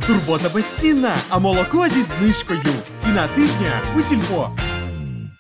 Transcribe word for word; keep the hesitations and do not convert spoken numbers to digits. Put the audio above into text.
Турбота безцінна, а молоко зі знижкою. Ціна тижня у Сільпо.